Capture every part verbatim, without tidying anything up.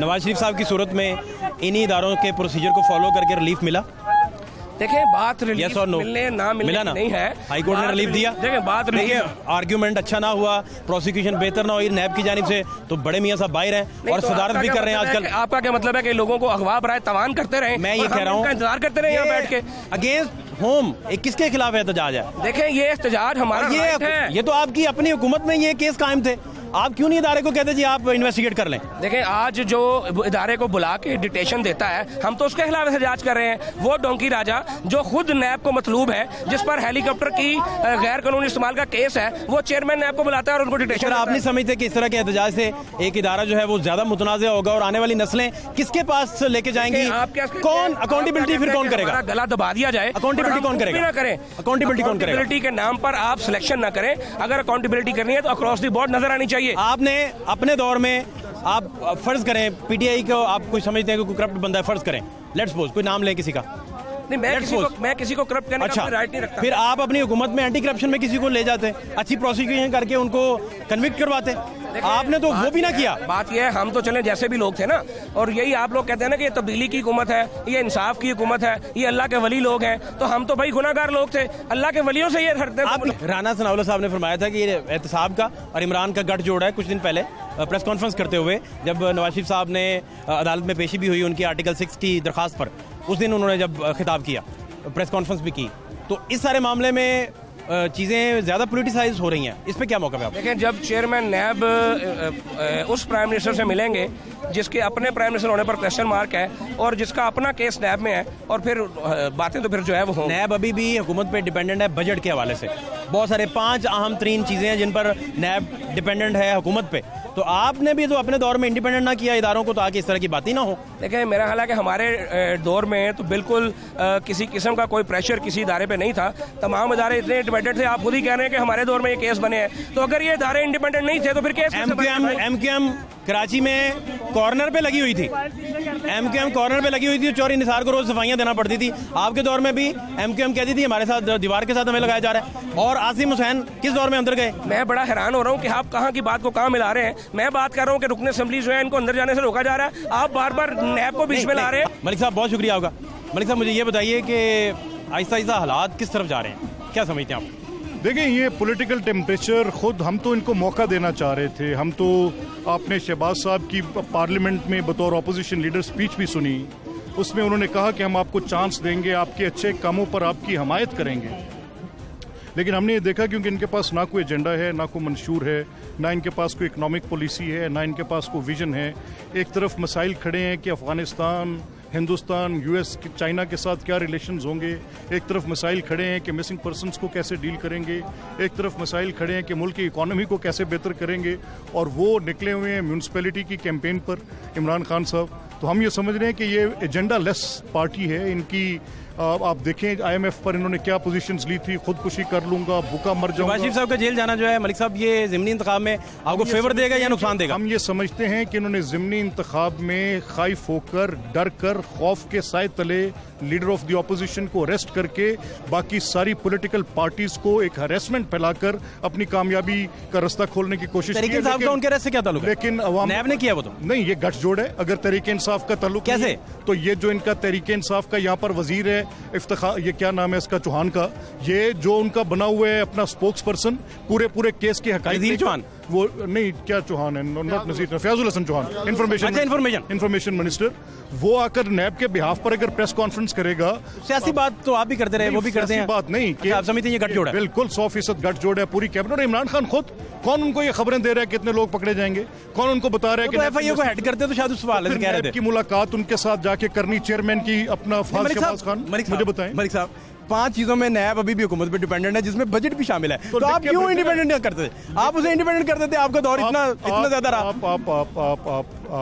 नवाज शरीफ साहब की सूरत में इन्हीं इदारों के प्रोसीजर को फॉलो करके रिलीफ मिला? देखें बात रिलीफ yes मिलने ना मिलने मिला ना? नहीं है। हाई कोर्ट ने रिलीफ दिया। देखें बात देखिए आर्ग्यूमेंट अच्छा ना हुआ, प्रोसिक्यूशन बेहतर ना हुई नैब की जानिब से, तो बड़े मियां साहब बाहर हैं और तो सदारत भी कर रहे हैं आजकल। आपका क्या मतलब है कि लोगों को अगवा बराए तवान करते रहे? मैं ये कह रहा हूँ इंतजार करते रहे यहाँ बैठ के। अगेंस्ट होम एक किसके खिलाफ एहतजाज है? देखें ये एहतजाज हमारा राइट है। ये तो आपकी अपनी हुकूमत में ये केस कायम थे, आप क्यों नहीं इदारे को कहते जी आप इन्वेस्टिगेट कर लें? देखें आज जो इदारे को बुला के डिटेशन देता है हम तो उसके खिलाफ एहतजाज कर रहे हैं। वो डोंकी राजा जो खुद नैब को मतलूब है, जिस पर हेलीकॉप्टर की गैर कानूनी इस्तेमाल का केस है, वो चेयरमैन नैब को बुलाता है और उनको डिटेशन। आप नहीं समझते कि इस तरह के एहतजाज से एक इदारा जो है वो ज्यादा मुतनाज़ होगा और आने वाली नस्लें किसके पास लेके जाएंगी? कौन अकाउंटेबिलिटी फिर कौन करेगा? गला दबा दिया जाए, अकाउंटेबिलिटी कौन करेगा? ना करें अकाउंटेबिलिटी कौन करेगा? अकाउंटेबिलिटी के नाम पर आप सिलेक्शन ना करें। अगर अकाउंटेबिलिटी करनी है तो अक्रॉस द बोर्ड नजर आनी चाहिए। आपने अपने दौर में आप फर्ज करें पीटीआई को आप कोई समझते हैं कि कोई करप्ट बंदा है, फर्ज करें, लेट्स सपोज कोई नाम ले किसी का, नहीं मैं किसी को मैं किसी को करप्ट करने अच्छा, का राइट नहीं रखता। फिर आप अपनी हुकूमत में एंटी करप्शन में किसी को ले जाते, अच्छी प्रोसिक्यूशन करके उनको कन्विक्ट करवाते, आपने तो वो भी ना किया। बात यह है हम तो चले जैसे भी लोग थे ना, और यही आप लोग कहते हैं ना कि ये तब्दीली की हुकूमत है, ये इंसाफ की हुकूमत है, ये अल्लाह के वली लोग हैं, तो हम तो भाई गुनाहगार लोग थे, अल्लाह के वलियों से ये हटते हैं। राना सनाउल्लाह साहब ने फरमाया था कि ये एहतसाब का और इमरान का गठजोड़ है। कुछ दिन पहले प्रेस कॉन्फ्रेंस करते हुए जब नवाज शरीफ साहब ने अदालत में पेशी भी हुई उनकी आर्टिकल सिक्स की दरखास्त पर, उस दिन उन्होंने जब खिताब किया, प्रेस कॉन्फ्रेंस भी की, तो इस सारे मामले में चीज़ें ज़्यादा पोलिटिसाइज हो रही हैं, इस पे क्या मौका है? देखिए जब चेयरमैन नैब उस प्राइम मिनिस्टर से मिलेंगे जिसके अपने प्राइम मिनिस्टर होने पर क्वेश्चन मार्क है और जिसका अपना केस नैब में है, और फिर बातें तो फिर जो है वो नैब अभी भी हुकूमत पे डिपेंडेंट है बजट के हवाले से। बहुत सारे पांच अहम तरीन चीज़ें हैं जिन पर नैब डिपेंडेंट है हुकूमत पे, तो आपने भी तो अपने दौर में इंडिपेंडेंट ना किया इदारों को, तो आगे इस तरह की बात ही ना हो। देखिए मेरा ख्याल है कि हमारे दौर में तो बिल्कुल किसी किस्म का कोई प्रेशर किसी इदारे पे नहीं था, तमाम इदारे इतने इंडिपेंडेंट थे। आप खुद ही कह रहे हैं कि हमारे दौर में ये केस बने हैं, तो अगर ये इदारे इंडिपेंडेंट नहीं थे तो फिर case M Q M Karachi में कॉर्नर पे लगी हुई थी, एम क्यू एम कॉर्नर पे लगी हुई थी, चोरी निसार को रोज सफाइयां देना पड़ती थी। आपके दौर में भी एम क्यू एम कहती थी हमारे साथ दीवार के साथ हमें लगाया जा रहा है, और आसिम हुसैन किस दौर में अंदर गए? मैं बड़ा हैरान हो रहा हूँ कि आप कहाँ की बात को कहाँ मिला रहे हैं। मैं बात कर रहा हूँ कि रुकने असेंबली जो है इनको अंदर जाने से रोका जा रहा है, आप बार बार नैब को बीच में ला रहे हैं। मलिक साहब बहुत शुक्रिया होगा। मलिक साहब मुझे ये बताइए कि आहिस्ता आहिस्ता हालात किस तरफ जा रहे हैं, क्या समझते हैं आप? देखिए ये पॉलिटिकल टेम्परेचर खुद हम तो इनको मौका देना चाह रहे थे। हम तो आपने शहबाज साहब की पार्लियामेंट में बतौर अपोजिशन लीडर स्पीच भी सुनी, उसमें उन्होंने कहा कि हम आपको चांस देंगे, आपके अच्छे कामों पर आपकी हमायत करेंगे। लेकिन हमने ये देखा क्योंकि इनके पास ना कोई एजेंडा है, ना कोई मंशूर है, ना इनके पास कोई इकनॉमिक पॉलिसी है, ना इनके पास कोई विजन है। एक तरफ मसाइल खड़े हैं कि अफगानिस्तान, हिंदुस्तान, यूएस, चाइना के साथ क्या रिलेशंस होंगे, एक तरफ मसाइल खड़े हैं कि मिसिंग पर्सनस को कैसे डील करेंगे, एक तरफ मसाइल खड़े हैं कि मुल्क की इकॉनमी को कैसे बेहतर करेंगे, और वो निकले हुए हैं म्यूनसिपैलिटी की कैंपेन पर इमरान खान साहब। तो हम ये समझ रहे हैं कि ये एजेंडा लेस पार्टी है। इनकी आप देखें आईएमएफ पर इन्होंने क्या पोजीशंस ली थी, खुदकुशी कर लूंगा, भूखा मर जाऊंगा। शहबाज साहब का जेल जाना जो है मलिक साहब ये ज़िमनी इंतखाब में आपको फेवर देगा या नुकसान देगा? हम ये समझते हैं कि इन्होंने ज़िमनी इंतखाब में खाइफ होकर, डर कर, खौफ के साए तले लीडर ऑफ द ऑपोजिशन को अरेस्ट करके बाकी सारी पॉलिटिकल पार्टीज को एक हरेसमेंट फैलाकर अपनी कामयाबी का रास्ता खोलने की कोशिश की है। साहब का उनके अरेस्ट से क्या ताल्लुक है? लेकिन अवाम नैब ने किया वो तो नहीं, ये गठजोड़ है। अगर तहरीक इंसाफ का ताल्लुक कैसे, तो ये जो इनका तहरीक इंसाफ का यहाँ पर वजीर है इफ्तिखार, ये क्या नाम है इसका, चौहान का, ये जो उनका बना हुआ है अपना स्पोक्स पर्सन पूरे पूरे केस के हकायत चौहान, वो नहीं क्या चौहान है, not Nazir, Fayazul Hasan Chauhan, information information information minister, वो आकर नैब के बिहाफ पर अगर प्रेस कॉन्फ्रेंस करेगा। सियासी बात तो आप भी करते रहे, वो भी करते हैं, बात नहीं कि आप समझते हैं ये गठजोड़ है? बिल्कुल सौ फीसद गठजोड़ है पूरी कैबिनेट। इमरान खान खुद कौन उनको ये खबरें दे रहा है कितने लोग पकड़े जाएंगे, कौन उनको बता रहा है कि एफआईए को हेड करते तो शायद उस सवाल कह रहे थे की मुलाकात उनके साथ जाके करनी चेयरमैन की अपना फहाद शहबाज खान। मुझे बताएं मलिक साहब, पांच चीजों में नैब अभी भी हुकूमत पे डिपेंडेंट है जिसमें बजट भी शामिल है, तो, तो आप क्यों इंडिपेंडेंट करते थे? आप उसे इंडिपेंडेंट करते थे, आपका दौर इतना इतना ज्यादा रहा। आप आप आप आप आप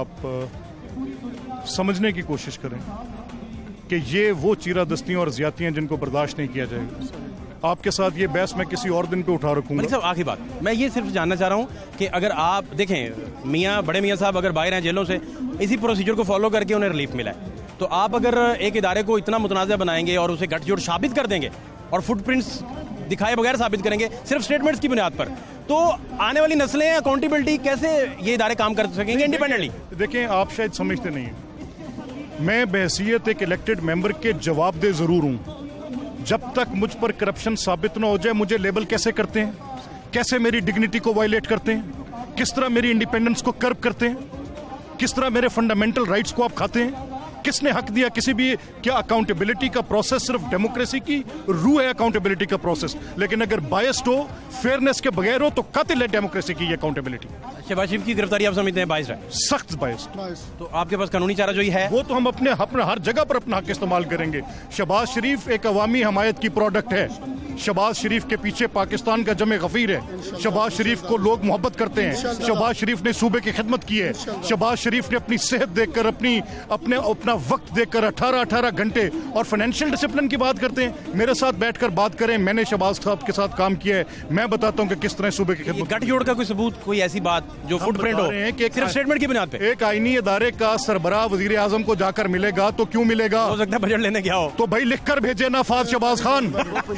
आप समझने की कोशिश करें कि ये वो चीरा दस्तियां और ज्यादतियां जिनको बर्दाश्त नहीं किया जाएगा। आपके साथ ये बहस मैं किसी और दिन पे उठा रखूंगा। साहब आखिरी बात मैं ये सिर्फ जानना चाह रहा हूँ कि अगर आप देखें मियाँ बड़े मियाँ साहब अगर बाहर हैं जेलों से, इसी प्रोसीजर को फॉलो करके उन्हें रिलीफ मिला है, तो आप अगर एक इदारे को इतना मुतनाज़ा बनाएंगे और उसे गठजोड़ साबित कर देंगे और फुटप्रिंट्स दिखाए बगैर साबित करेंगे सिर्फ स्टेटमेंट्स की बुनियाद पर, तो आने वाली नस्लें अकाउंटेबिलिटी कैसे ये इदारे काम कर सकेंगे इंडिपेंडेंटली? देखें, आप शायद समझते नहीं हैं, मैं बहैसियत एक इलेक्टेड मेंबर के जवाबदेह जरूर हूं। जब तक मुझ पर करप्शन साबित ना हो जाए, मुझे लेबल कैसे करते हैं, कैसे मेरी डिग्निटी को वायलेट करते हैं, किस तरह मेरी इंडिपेंडेंस को कर्ब करते हैं, किस तरह मेरे फंडामेंटल राइट्स को आप खाते हैं, किसने हक दिया किसी भी, क्या अकाउंटेबिलिटी का प्रोसेस सिर्फ डेमोक्रेसी की रूह है, अकाउंटेबिलिटी का प्रोसेस, लेकिन अगर बायस्ड हो, फेयरनेस के बगैर हो तो कातिल है डेमोक्रेसी की अकाउंटेबिलिटी। शहबाज शरीफ की गिरफ्तारी आप समझते हैं बायस्ड है? सख्त बायस्ड। तो आपके पास कानूनी चारा जो है वो तो हम अपने अपने हर जगह पर अपना हक इस्तेमाल करेंगे। शहबाज शरीफ एक अवामी हमायत की प्रोडक्ट है। शहबाज शरीफ के पीछे पाकिस्तान का जमे गफीर है। शहबाज शरीफ को लोग मोहब्बत करते हैं। शहबाज शरीफ ने सूबे की खिदमत की है। शहबाज शरीफ ने अपनी सेहत देखकर, अपनी अपने अपना वक्त देखकर अठारह अठारह घंटे, और फाइनेंशियल डिसिप्लिन की बात करते हैं। मेरे साथ बैठकर बात करें, मैंने शहबाज साहब के साथ काम किया है, मैं बताता हूँ कि किस तरह सूबे की खिदमत। गठजोड़ का कोई सबूत, कोई ऐसी बात जो फुटप्रिंट हो कि सिर्फ स्टेटमेंट की बुनियाद पे? एक आईनी इदारे का सरबराह वजीर आजम को जाकर मिलेगा तो क्यों मिलेगा? हो सकता है बजट लेने गया हो, तो भाई लिख कर भेजे ना फहद शहबाज खान।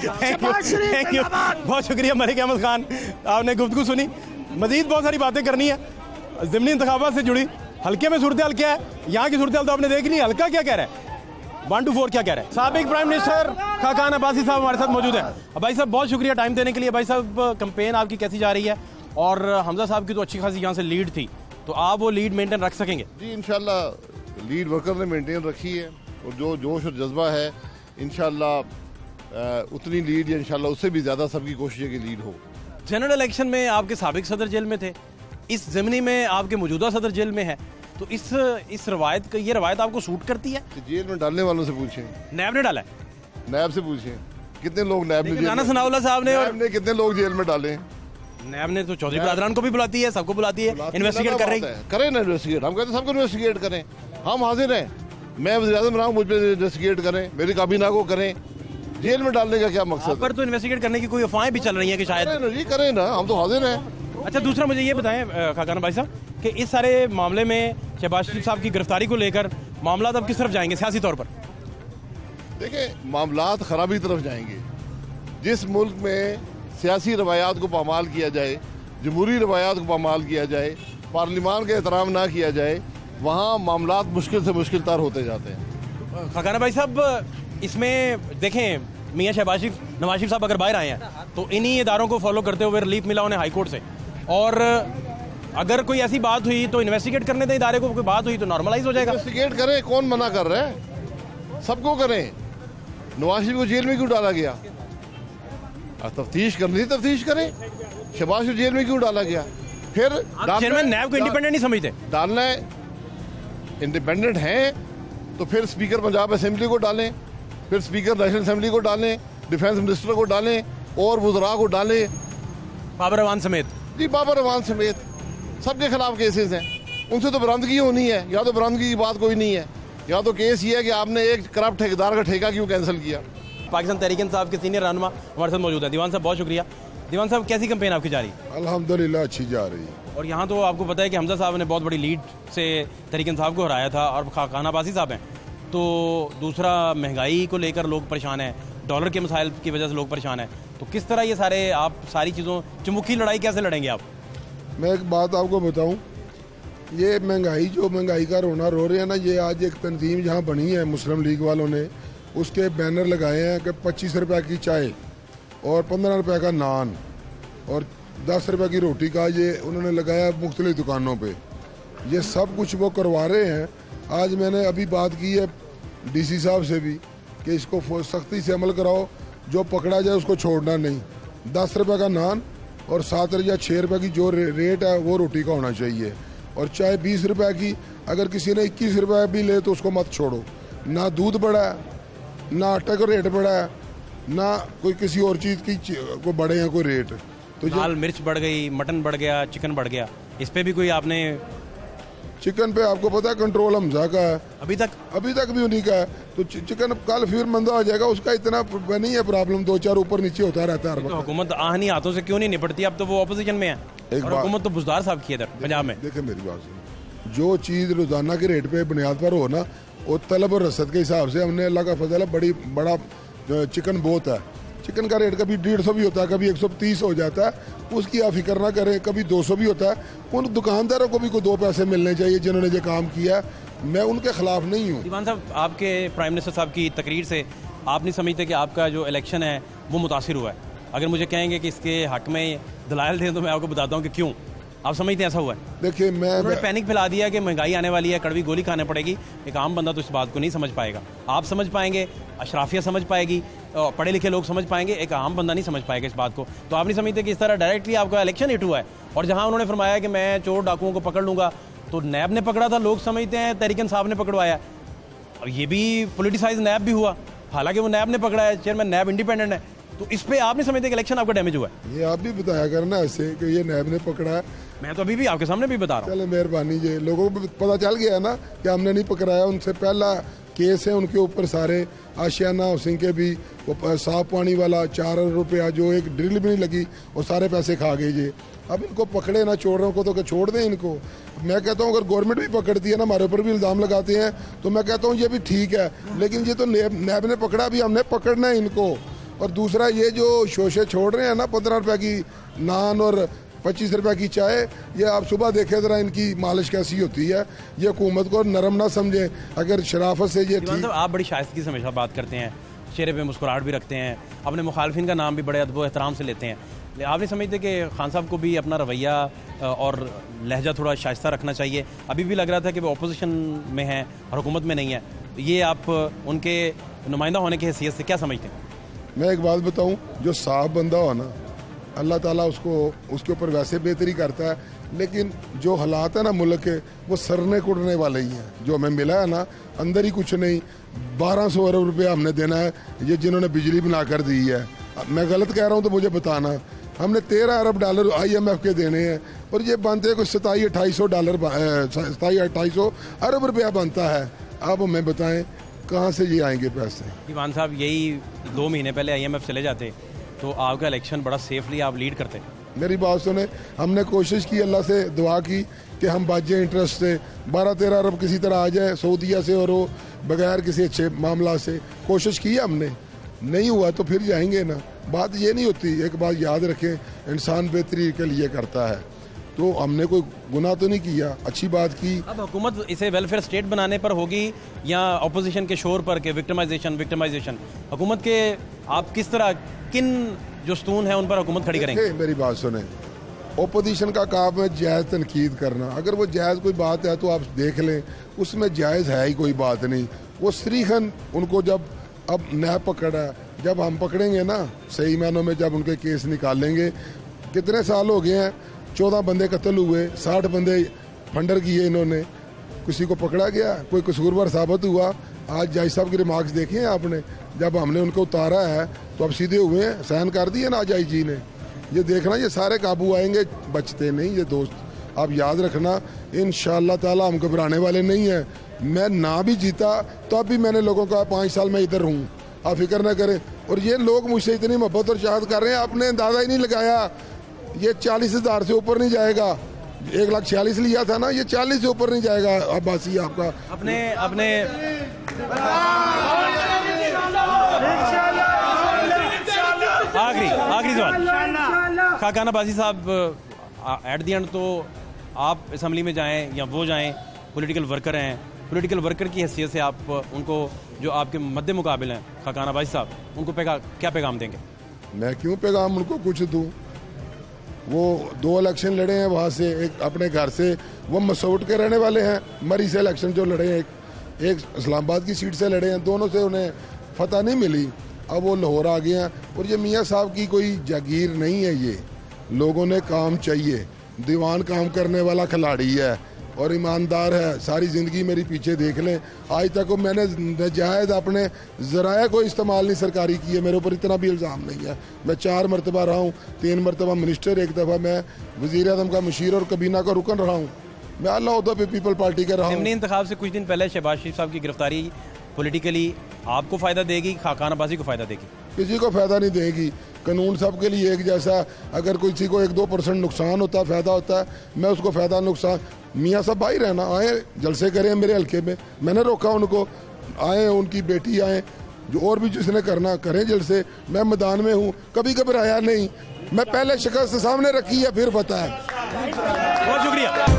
थैंक यू, बहुत शुक्रिया मलिक अहमद खान, आपने गुफ्तगू सुनी। मजीद बहुत सारी बातें करनी है ज़िमनी इंतखाबात से जुड़ी। हल्के में सूरत हाल क्या है, यहाँ की सूरत हाल तो आपने देख ली, हल्का क्या कह रहा है, वन टू फोर क्या कह रहा है। साबिक प्राइम मिनिस्टर खाकान अब्बासी साहब हमारे साथ मौजूद है। भाई साहब बहुत शुक्रिया टाइम देने के लिए। भाई साहब, कैंपेन आपकी कैसी जा रही है? और हमजा साहब की तो अच्छी खासी यहाँ से लीड थी, तो आप वो लीड मेंटेन रख सकेंगे? जी इंशाल्लाह लीड वर्कर ने मेंटेन रखी है, और जो जोश और जज्बा है इंशाल्लाह उतनी लीड या इंशाल्लाह उससे भी ज़्यादा सबकी कोशिश है कि लीड हो। जनरल इलेक्शन में आपके साबिक सदर जेल में थे, इस ज़मीनी में आपके मौजूदा सदर जेल में है, तो इस इस रवायत ये रवायत आपको सूट करती है? जेल में डालने वालों से पूछें। नैब ने डाला है? नैब से पूछें कितने लोग नैब ने राना सनाउल्लाह साहब ने और ने कितने लोग जेल में डाले। नैब ने तो चौधरी बरादरान को भी बुलाती है, सबको बुलाती है, इन्वेस्टिगेट कर रही है। करें ना इन्वेस्टिगेट, हम कहते हैं सबको इन्वेस्टिगेट करें, हम हाजिर हैं। मैं वज़ीर आज़म रहा हूँ, मुझ पर इन्वेस्टिगेट करें, मेरी काबीना को करें। जेल में डालने का क्या मकसद? पर तो इन्वेस्टिगेट करने की कोई अफवाहें भी चल रही हैं कि शायद करें ना जी, करें ना, हम तो हाजिर हैं। अच्छा, दूसरा मुझे ये बताएं खाकान भाई साहब कि इस सारे मामले में शहबाज शरीफ साहब की गिरफ्तारी को लेकर मामला अब किस तरफ जाएंगे सियासी तौर पर? देखें, मामलात खराबी तरफ जाएंगे। जिस मुल्क में सियासी रवायात को पामाल किया जाए, जमहूरी रवायात को पामाल किया जाए, पार्लिमान का एहतराम ना किया जाए, वहाँ मामलात मुश्किल से मुश्किल तर होते जाते हैं। खाकान भाई साहब, इसमें देखें मियाँ शहबाज शरीफ, नवाज शरीफ साहब अगर बाहर आए हैं तो इन्हीं इदारों को फॉलो करते हुए रिलीफ मिला उन्हें हाई कोर्ट से, और अगर कोई ऐसी बात हुई तो इन्वेस्टिगेट करने दें इदारे को, कोई बात हुई तो नॉर्मलाइज हो जाएगा। इन्वेस्टिगेट करें, कौन मना कर रहा है? सबको करें। नवाज शरीफ को जेल में क्यों डाला गया? तफ्तीश करनी, तफ्तीश करें। शहबाज शरीफ जेल में क्यों डाला गया? फिर चेयरमैन नैब को इंडिपेंडेंट नहीं समझते? डालना है, इंडिपेंडेंट हैं तो फिर स्पीकर पंजाब असेंबली को डालें, फिर स्पीकर नेशनल असेंबली को डालें, डिफेंस मिनिस्टर को डालें, और वज़रा को डालें, बाबर अवान समेत। जी बाबर अवान समेत सबके खिलाफ केसेस हैं, उनसे तो बरामदगी होनी है। या तो बरामदगी की बात कोई नहीं है, या तो केस ये है कि आपने एक करप्ट ठेकेदार का ठेका क्यों कैंसिल किया। पाकिस्तान तहरीक इंसाफ के सीनियर रहनुमा हमारे साथ मौजूद है। दीवान साहब बहुत शुक्रिया। दीवान साहब, कैसी कैंपेन आपकी जा रही है? अल्हम्दुलिल्लाह अच्छी जा रही है। और यहाँ तो आपको पता है कि हमजा साहब ने बहुत बड़ी लीड से तहरीक इंसाफ को हराया था, और खाकान अब्बासी साहब हैं, तो दूसरा महंगाई को लेकर लोग परेशान हैं, डॉलर के मसाइल की वजह से लोग परेशान हैं, तो किस तरह ये सारे आप सारी चीज़ों चुमुखी लड़ाई कैसे लड़ेंगे आप? मैं एक बात आपको बताऊं, ये महंगाई जो महंगाई का रोना रो रहे हैं ना, ये आज एक तंजीम जहाँ बनी है मुस्लिम लीग वालों ने, उसके बैनर लगाए हैं कि पच्चीस रुपये की चाय और पंद्रह रुपये का नान और दस रुपये की रोटी का ये उन्होंने लगाया मुख्तलिफ दुकानों पे। ये सब कुछ वो करवा रहे हैं। आज मैंने अभी बात की है डीसी साहब से भी कि इसको सख्ती से अमल कराओ, जो पकड़ा जाए उसको छोड़ना नहीं। दस रुपये का नान और सात या छः रुपये की जो रे, रेट है वो रोटी का होना चाहिए, और चाहे बीस रुपये की अगर किसी ने इक्कीस रुपये भी ले तो उसको मत छोड़ो। ना दूध बढ़ा है, ना आटे का रेट बढ़ा है, ना कोई किसी और चीज़ की को बढ़े हैं कोई रेट। तो दाल मिर्च बढ़ गई, मटन बढ़ गया, चिकन बढ़ गया, इस पे भी कोई आपने? चिकन पे आपको पता है कंट्रोल हमजा का है, अभी तक अभी तक भी उन्हीं का है। तो चिकन कल फिर मंदा हो जाएगा, उसका इतना नहीं है प्रॉब्लम, दो चार ऊपर नीचे होता रहता है। तो हुकूमत आहनी हाथों से क्यों नहीं निपटती? अब तो वो अपोजिशन में है, और हुकूमत तो बुजदार साहब की है इधर पंजाब में। देखिए मेरी बात सुनो, जो चीज़ रोजाना के रेट पे बुनियाद पर हो ना, वो तलब और रसद के हिसाब से हमने अल्लाह का फजल है, बड़ी बड़ा चिकन बहुत है, चिकन का रेट कभी डेढ़ सौ भी होता है, कभी एक सौ तीस हो जाता है, उसकी आप फिक्र ना करें, कभी दो सौ भी होता है। उन दुकानदारों को भी कोई दो पैसे मिलने चाहिए जिन्होंने ये काम किया है, मैं उनके खिलाफ नहीं हूँ। दीवान साहब, आपके प्राइम मिनिस्टर साहब की तकरीर से आप नहीं समझते कि आपका जो इलेक्शन है वो मुतासिर हुआ है? अगर मुझे कहेंगे कि इसके हक में दलाइल दें तो मैं आपको बताता हूँ कि क्यों। आप समझते हैं ऐसा हुआ है? देखिए, मैं उन्होंने पैनिक फैला दिया कि महंगाई आने वाली है, कड़वी गोली खाने पड़ेगी। एक आम बंदा तो इस बात को नहीं समझ पाएगा। आप समझ पाएंगे, अशराफिया समझ पाएगी, पढ़े लिखे लोग समझ पाएंगे, एक आम बंदा नहीं समझ पाएगा इस बात को। तो आप नहीं समझते कि इस तरह डायरेक्टली आपका इलेक्शन हिट हुआ है? और जहाँ उन्होंने फरमाया कि मैं चोर डाकुओं को पकड़ लूँगा, तो नैब ने पकड़ा था, लोग समझते हैं तहरीक साहब ने पकड़वाया। और ये भी पोलिटिसाइज नैब भी हुआ, हालांकि वो नैब ने पकड़ा है, चेयरमैन नैब इंडिपेंडेंट है। तो इस पे आप नहीं समझते कि इलेक्शन आपका डैमेज हुआ है? ये आप भी बताया करना ऐसे कि ये नैब ने पकड़ा है। मैं तो अभी भी आपके सामने भी बता रहा हूँ। चले मेहरबानी जी, लोगों को पता चल गया ना कि हमने नहीं पकड़ाया। उनसे पहला केस है उनके ऊपर सारे, आशियाना हाउसिंग के भी, वो साफ पानी वाला चार रुपया जो एक ड्रिल भी नहीं लगी और सारे पैसे खा गए जी। अब इनको पकड़े ना छोड़ रहे को तो छोड़ दें इनको। मैं कहता हूँ अगर गवर्नमेंट भी पकड़ती है ना, हमारे ऊपर भी इल्ज़ाम लगाते हैं, तो मैं कहता हूँ ये भी ठीक है, लेकिन ये तो नैब ने पकड़ा, भी हमने पकड़ना है इनको। और दूसरा ये जो शोशे छोड़ रहे हैं ना, पंद्रह रुपए की नान और पच्चीस रुपए की चाय, ये आप सुबह देखें ज़रा इनकी मालिश कैसी होती है। ये हुकूमत को नरम ना समझें, अगर शराफत से ये ठीक। आप बड़ी शाइस्तगी से हमेशा बात करते हैं, चेहरे पे मुस्कुराहट भी रखते हैं, अपने मुखालफिन का नाम भी बड़े अदब एहतराम से लेते हैं। आप नहीं समझते कि खान साहब को भी अपना रवैया और लहजा थोड़ा शाइस्ता रखना चाहिए? अभी भी लग रहा था कि वो अपोजिशन में हैं और हुकूमत में नहीं है। ये आप उनके नुमाइंदा होने की हैसियत से क्या समझते हैं? मैं एक बात बताऊं, जो साफ बंदा हो ना, अल्लाह ताला उसको उसके ऊपर वैसे बेहतरी करता है, लेकिन जो हालात है ना मुल्क के, वो सरने कुड़ने वाले ही हैं। जो हमें मिला है ना, अंदर ही कुछ नहीं। बारह सौ अरब रुपया हमने देना है, ये जिन्होंने बिजली बना कर दी है। मैं गलत कह रहा हूँ तो मुझे बताना। हमने तेरह अरब डॉलर आई एम एफ के देने हैं, और ये बनते हैं कुछ सताई अट्ठाईस सौ डॉलर सताई अट्ठाईस सौ अरब रुपया बनता है। आप हमें बताएं कहाँ से ये आएंगे पैसे? दीवान साहब, यही दो महीने पहले आई एम एफ चले जाते तो आपका इलेक्शन बड़ा सेफली आप लीड करते। मेरी बात सुने, हमने कोशिश की, अल्लाह से दुआ की कि हम बाजे इंटरेस्ट से बारह तेरह अरब किसी तरह आ जाए सऊदीया से, और वो बगैर किसी अच्छे मामला से कोशिश की हमने। नहीं हुआ तो फिर जाएंगे ना। बात ये नहीं होती, एक बात याद रखें, इंसान बेहतरी के लिए करता है, तो हमने कोई गुनाह तो नहीं किया, अच्छी बात की। अब हुकूमत इसे वेलफेयर स्टेट बनाने पर होगी या अपोजिशन के शोर पर के विक्टिमाइजेशन विक्टिमाइजेशन हुकूमत के आप किस तरह, किन जो स्तून है उन पर हुकूमत खड़ी करेंगे? मेरी बात सुने, ओपोजिशन का काम है जायज़ तनकीद करना। अगर वो जायज़ कोई बात है तो आप देख लें, उसमें जायज़ है ही कोई बात नहीं। वो सरीखन उनको जब अब नैब पकड़ा, जब हम पकड़ेंगे ना सही मायनों में, जब उनके केस निकालेंगे, कितने साल हो गए हैं, चौदह बंदे कत्ल हुए, साठ बंदे फंडर किए इन्होंने, किसी को पकड़ा गया, कोई कसूरवार साबित हुआ? आज जज साहब के रिमार्क्स देखे हैं आपने, जब हमने उनको उतारा है तो अब सीधे हुए हैं, साइन कर दिए ना जज जी ने। ये देखना, ये सारे काबू आएंगे, बचते नहीं ये दोस्त, आप याद रखना। इंशाअल्लाह ताला हम घबराने वाले नहीं हैं। मैं ना भी जीता तो अब भी मैंने लोगों का पाँच साल में इधर हूँ, आप फिक्र ना करें। और ये लोग मुझसे इतनी मोहब्बत और चाहत कर रहे हैं, आपने अंदाजा ही नहीं लगाया। ये चालीस हजार से ऊपर नहीं जाएगा, एक लाख छियालीस लिया था ना, ये चालीस से ऊपर नहीं जाएगा। अब्बासी आपका अपने अपने आखिरी आखिरी सवाल, खाकाना बाजी साहब, एट दी एंड तो आप असम्बली में जाएं या वो जाएं, पॉलिटिकल वर्कर हैं, पॉलिटिकल वर्कर की हैसियत से आप उनको, जो आपके मद्दे मुकाबिल हैं खाकाना बाजी साहब, उनको पैगा, क्या पैगाम देंगे? मैं क्यों पैगाम उनको कुछ दूँ? वो दो इलेक्शन लड़े हैं वहाँ से, एक अपने घर से, वो मसौट के रहने वाले हैं, मरी से इलेक्शन जो लड़े हैं, एक एक इस्लामाबाद की सीट से लड़े हैं, दोनों से उन्हें फतह नहीं मिली। अब वो लाहौर आ गए हैं, और ये मियाँ साहब की कोई जागीर नहीं है, ये लोगों ने काम चाहिए। दीवान काम करने वाला खिलाड़ी है और ईमानदार है, सारी ज़िंदगी मेरी पीछे देख लें, आज तक वो मैंने नजायज़ अपने ज़राए को इस्तेमाल नहीं सरकारी किए, मेरे ऊपर इतना भी इल्ज़ाम नहीं है। मैं चार मरतबा रहा हूँ, तीन मरतबा मिनिस्टर, एक दफ़ा मैं वज़ीर आज़म का मशीर और कबीना का रुकन रहा हूँ। मैं अल्लाह उहदा पे पीपल पार्टी का रहा हूँ। इंतखाब से कुछ दिन पहले शहबाज शरीफ साहब की गिरफ्तारी पॉलिटिकली आपको फ़ायदा देगी, खाकाना बाजी को फ़ायदा देगी? किसी को फ़ायदा नहीं देगी। कानून सबके लिए एक जैसा, अगर किसी को एक दो परसेंट नुकसान होता है, फ़ायदा होता है, मैं उसको फ़ायदा नुकसान, मियाँ साहब भाई रहना, आए जलसे करें मेरे हल्के में, मैंने रोका उनको, आए, उनकी बेटी आए, जो और भी जिसने करना करें जल्द से। मैं मैदान में हूँ, कभी घबराया नहीं, मैं पहले शिकस्त सामने रखी है फिर पता है। बहुत शुक्रिया।